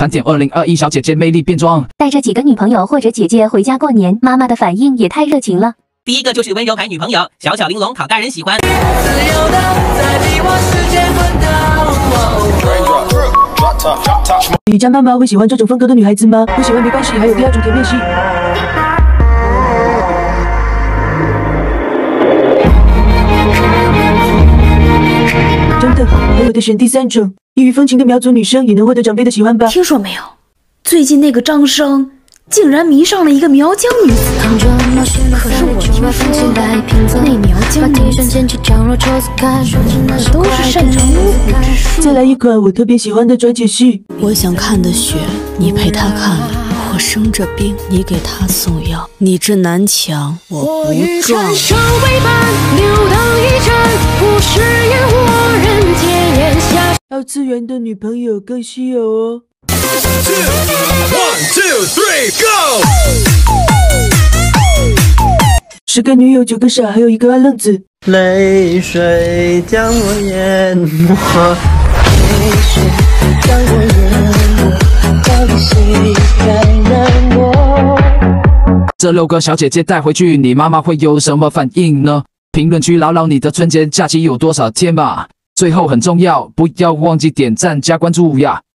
盘点2021小姐姐魅力变装， 带着几个女朋友或者姐姐回家过年，妈妈的反应也太热情了。 第一个就是温柔牌女朋友，小巧玲珑，讨大人喜欢。自由的在你我世界滚动。 你家妈妈会喜欢这种风格的女孩子吗？不喜欢没关系，还有第二种甜面系。真的，还有的选第三种，异域风情的苗族女生也能获得长辈的喜欢吧？ 听说没有？最近那个张生竟然迷上了一个苗疆女子啊！可是我听说那苗疆女子都是擅长巫蛊之术。 再来一款我特别喜欢的转解序。 我想看的雪，你陪他看；我生着病，你给他送药。你这南墙我不撞。 二次元的女朋友更稀有哦。 1、2、3 go！ 10个女友9个傻，还有1个阿愣子。 泪水将我淹没，泪水将我淹没，到底谁该难过？ 这6个小姐姐带回去，你妈妈会有什么反应呢？评论区唠唠你的春节假期有多少天吧。最后很重要，不要忘记点赞加关注呀！